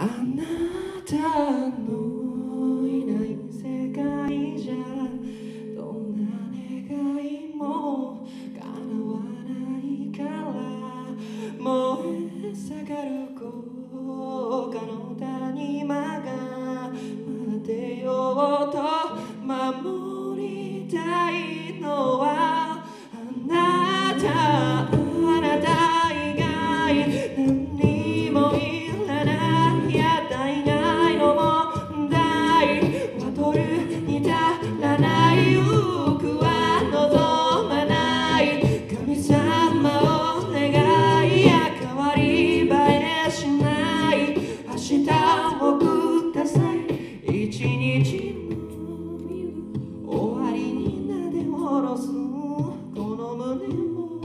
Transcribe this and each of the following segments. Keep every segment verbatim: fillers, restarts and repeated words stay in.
なたのいない世界じゃどんな願いも叶わないから燃え盛る高架の谷間が待てようと守りたいのはあなたあなた以外何にもいらないや大概の問題は取るに足らない僕は望まない神様を願いや変わり映えしない明日をください一日の終わりになで下ろすこの胸を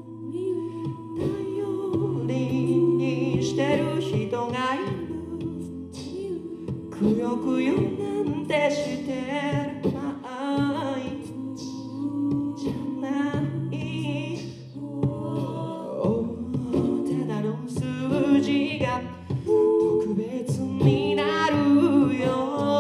頼りにしてる人がいるくよくよなんてしてる場合じゃないただの数字が特別になるよ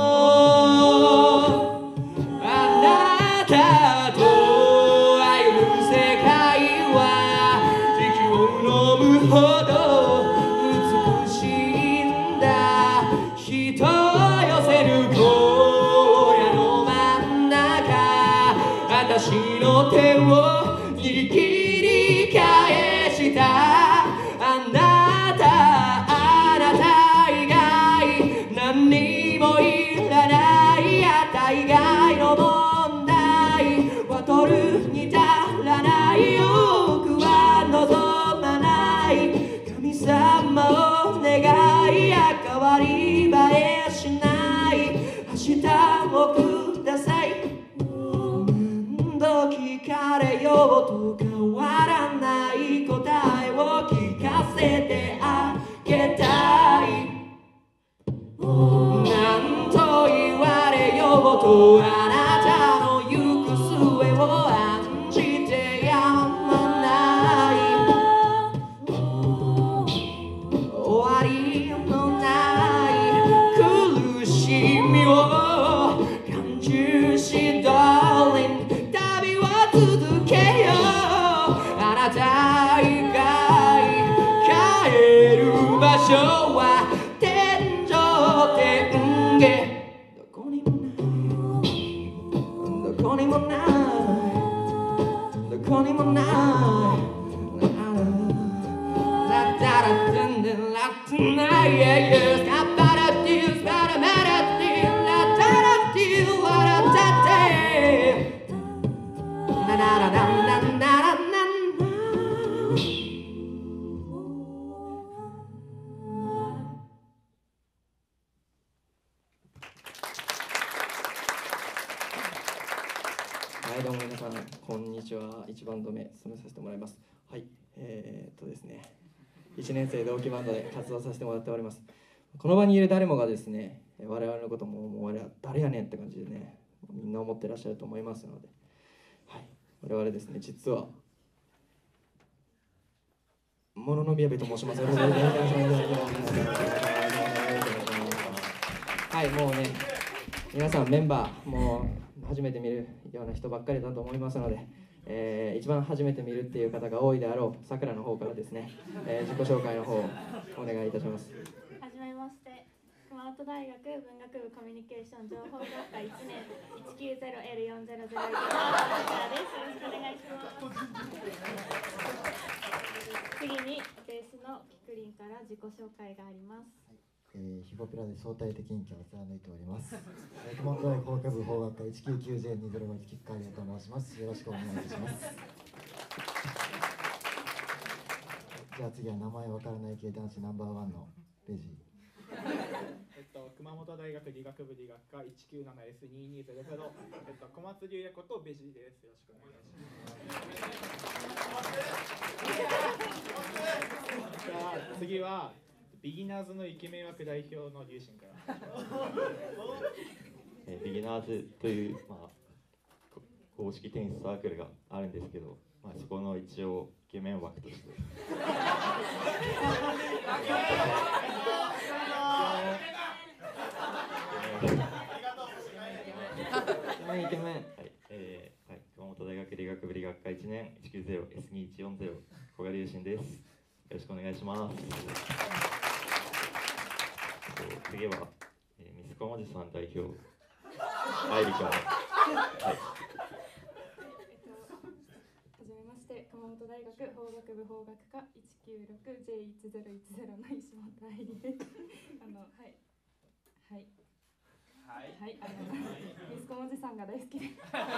あなたと歩む世界は息を飲むほど美しいんだ人を寄せる荒野の真ん中私の手を握り返したあなたあなた以外何にもいらないや大概の問題は取るに足らない僕は望まない神様を願いや変わり映えしない明日をください何度聞かれようと変わらない答えを聞かせてあげたい何と言われようとあなたの行く末を案じてやまない終わりのない苦しみを感じし Darling 旅を続けようあなた以外帰る場所は天上天下どこにもないどこにもないどこにもないラッタラッタンデラッタナイエイエスカッパラッティスパラマラッティラッタラッティワラッタテナナラナナナナナはい、どうも皆さん、こんにちは。いちバンド目、務めさせてもらいます。はい、えー、っとですね、いちねん生同期バンドで活動させてもらっております。この場にいる誰もがですね、我々のことも、もう我々誰やねんって感じでね、みんな思ってらっしゃると思いますので、はい、我々ですね、実は、モノノビアベと申します。よろしくお願いします。はい、もうね、皆さんメンバー、もう初めて見るような人ばっかりだと思いますので、えー、一番初めて見るっていう方が多いであろうさくらの方からですね、えー、自己紹介の方をお願いいたします。 はじめまして、熊本大学文学部コミュニケーション情報学科いちねん いちきゅうゼロエルよんゼロゼロいち のさくらです。よろしくお願いします。次にベースのキクリンから自己紹介があります。 えー、ヒポピラで相対的人気を貫いております。熊本大学法学部法学科いちきゅうきゅうゼロにゼロごいちキッカーリアと申します。よろしくお願いいたします。じゃあ次は名前わからない系男子ナンバーワンのベジー。 えっと熊本大学理学部理学科 いちきゅうななエスにーにーゼロゼロ えっと小松龍也ことベジーです。よろしくお願いします。じゃあ次はビギナーズのイケメン枠代表の龍神から。 えー、ビギナーズという、まあ、公式テニスサークルがあるんですけど、まあ、そこの一応イケメン枠として。 イケメン。 はい、えーはい、熊本大学理学部理学科いちねん いちきゅうゼロエスにいちよんゼロ 古賀隆信です。よろしくお願いします。次は、えー、ミスコモジさん代表、愛理君。はい。 はじめまして、熊本大学法学部法学科いちきゅうろくジェイいちゼロいちゼロ の石本愛理です。あの、はい。はい。はい、はい、あの、ミスコモジさんが大好きで。ミ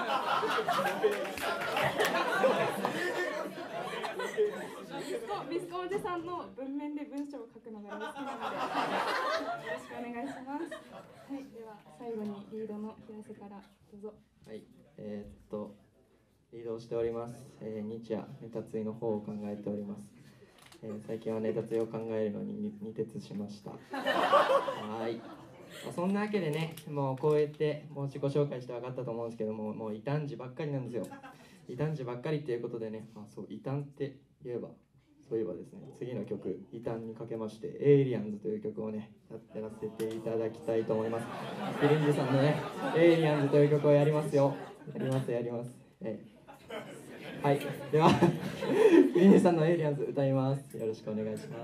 スコ、ミスコモジさんの文面で文章を書くのが大好きなので、よろしくお願いします。はい、では最後にリードの平瀬からどうぞ。 はい、えー、っとリードをしております。えー、日夜ネタついの方を考えております。えー、最近はネタついを考えるのに二徹しました。はい。そんなわけでね、もうこうやってもう自己紹介して分かったと思うんですけども、もう異端児ばっかりなんですよ。異端児ばっかりっていうことでね、あ、そう異端って言えば、そういえばですね、次の曲異端にかけましてエイリアンズという曲をねやってらせていただきたいと思います。キリンジさんのねエイリアンズという曲をやりますよ。やりますやります。えー、はい、ではキリンジさんのエイリアンズ歌います。よろしくお願いします。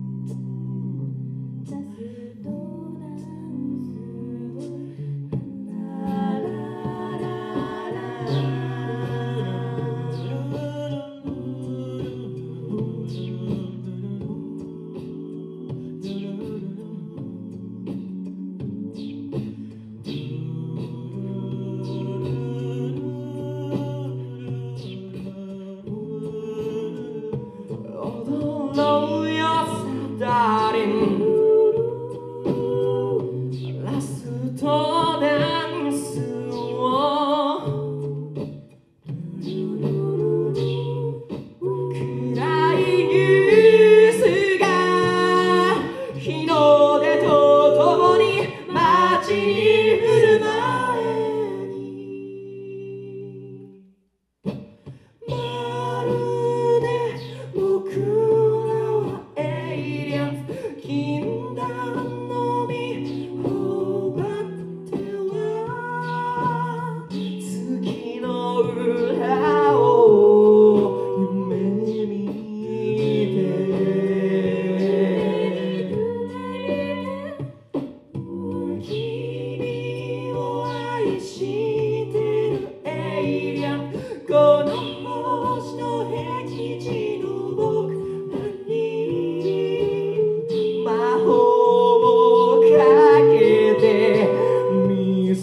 「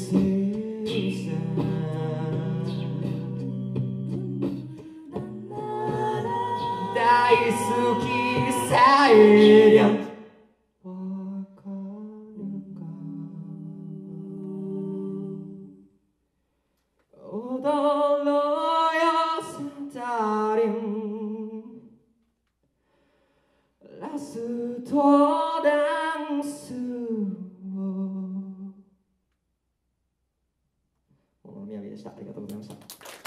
せるさ大好きさえりゃわかるか踊ろうよセンタリンラストダンスを小野みやびでした。ありがとうございました。